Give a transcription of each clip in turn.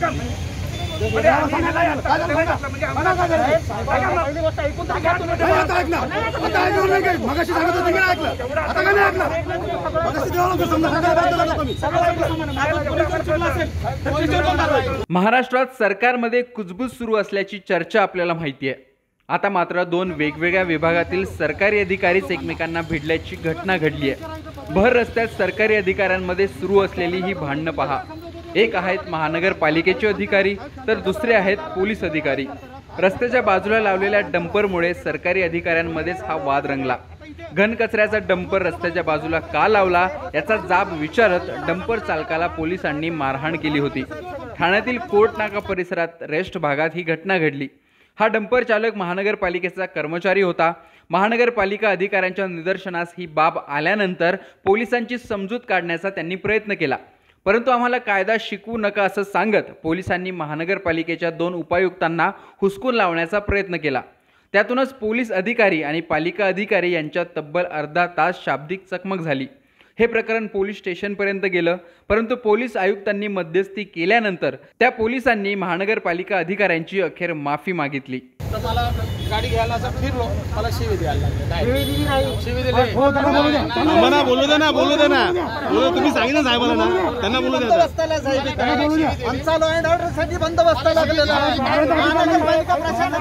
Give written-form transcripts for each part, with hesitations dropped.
महाराष्ट्रात सरकारमध्ये कुजबूज सुरू असल्याची चर्चा आपल्याला माहिती आहे। आता मात्र दोन वेगवेगळ्या विभागातील सरकारी अधिकारीच एकमेकांना भिडल्याची घटना घडली आहे। भर रस्त्यात सरकारी अधिकाऱ्यांमध्ये सुरू असलेली ही भांडणं पहा। एक आहेत महानगरपालिकेचे अधिकारी तर दुसरे आहेत पोलीस अधिकारी। रस्त्याच्या बाजूला लावलेल्या डंपरमुळे सरकारी अधिकाऱ्यांमध्येच हा वाद रंगला। घन कचऱ्याचा डंपर रस्त्याच्या बाजूला का लावला याचा जाब विचारत डंपर चालकाला पोलिसांनी मारहाण केली होती। ठाण्यातील कोर्ट नाका परिसरात रेस्ट भागात ही घटना घडली। हा डंपर चालक महानगरपालिकेचा कर्मचारी होता। महानगरपालिका अधिकाऱ्यांच्या निदर्शनास ही बाब आल्यानंतर पोलिसांची समजूत काढण्याचा त्यांनी प्रयत्न केला, परंतु आम्हाला कायदा शिकवू नका असं सांगत पोलिसांनी महानगरपालिकेच्या दोन उपायुक्तांना हुसकून लावण्याचा प्रयत्न केला। त्यातूनच पोलीस अधिकारी आणि पालिका अधिकारी यांच्यात तब्बल अर्धा तास शाब्दिक चकमक झाली। हे प्रकरण पोलीस स्टेशनपर्यंत गेलं, परंतु पोलीस आयुक्तांनी मध्यस्थी केल्यानंतर त्या पोलिसांनी महानगरपालिका अधिकाऱ्यांची अखेर माफी मागितली। तर मला गाडी घ्यायला असं फिरलो, मला शिवी द्यायला लागले। शिवी दिली मला बोलू दे ना तुम्ही सांगितलं साहेबाला ना, त्यांना बोलू द्या। बंदोबस्ताला साहेब आमचा लॉ अँड ऑर्डर साठी बंदोबस्त लागलेला आहे। महानगरपालिका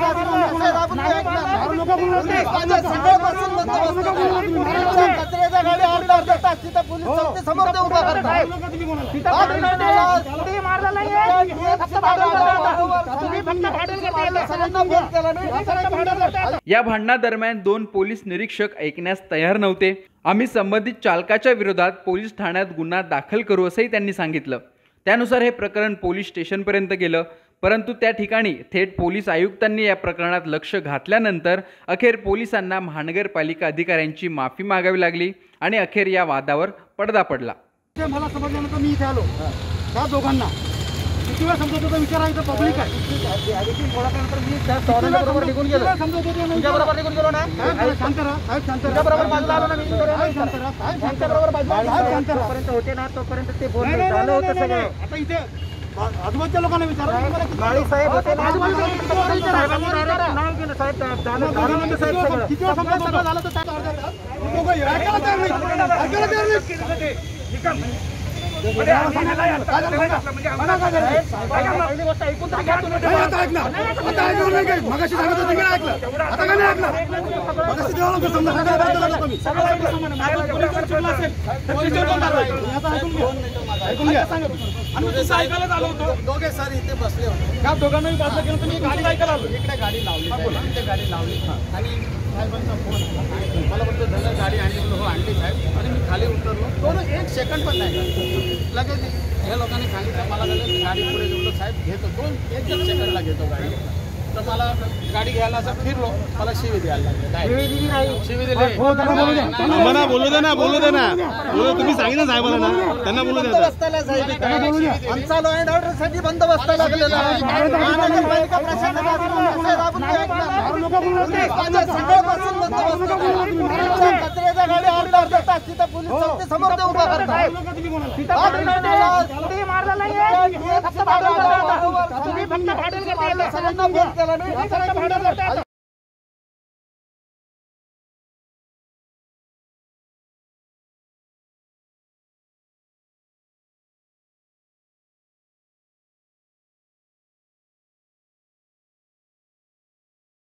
सगळ्यापासून बंदोबस्त कचऱ्याच्या गाडी अर्धा तास तिथं पोलीस चौकी समोर उभा करतात। या भांडणादरम्यान दोन पोलीस निरीक्षक ऐकण्यास तयार नव्हते। आम्ही संबंधित चालकाच्या विरोधात पोलीस ठाण्यात गुन्हा दाखल करू असंही त्यांनी सांगितलं। त्यानुसार हे प्रकरण पोलीस स्टेशनपर्यंत गेलं, परंतु त्या ठिकाणी थेट पोलीस आयुक्तांनी या प्रकरणात लक्ष घातल्यानंतर अखेर पोलिसांना महानगरपालिका अधिकाऱ्यांची माफी मागावी लागली आणि अखेर या वादावर पडदा पडला। मला समजल्यानंतर मी इथे आलो। त्या दोघांना किती वेळ समजवतो विचारायचं पब्लिक आहे। थोड्यानंतर मी त्या बरोबर निघून गेलो, तुझ्या बरोबर निघून गेलो ना। शांत राहा, तुझ्या बरोबर बाजूला आलो ना मी। शांत बरोबर बाजूला पर्यंत होते ना, तोपर्यंत ते बोलणं झालं होतं सगळं। आता इथे आजूबाजूच्या लोकांना विचारा, गाडी साहेब होते ना, नाव गेलं साहेब, साहेब किती वेळ समजवतो झालं तर दोघे सर इथे बसले होते। त्या दोघांनाही बाजूला केलं, तुम्ही गाडी ऐकायला आलो, इकडे गाडी लावली, इथे गाडी लावली आणि साहेबांचा फोन आला। मला बोलतो धन गाडी आणली, हो आणली साहेब। आणि मी खाली उतरलो, दोन एक सेकंड पण नाही लगेच या लोकांनी सांगितलं मला, गाडी पुढे गेलो साहेब घेतो, एक सेकंडला घेतो गाडी। तर मला गाडी घ्यायला असं फिरलो, मला शिवी द्यायला लागले। शिवी दिली मला बोलू दे ना तुम्ही सांगितलं साहेबाला ना, त्यांना बोलू द्या। बंदोबस्ताला साहेब आमचा लॉ अँड ऑर्डर साठी बंदोबस्त लागलेला आहे। महानगरपालिका सगळ्यापासून बंदोबस्त कचऱ्याच्या गाडी अर्धा तास तिथं पोलीस चौकी समोर उभा करतात।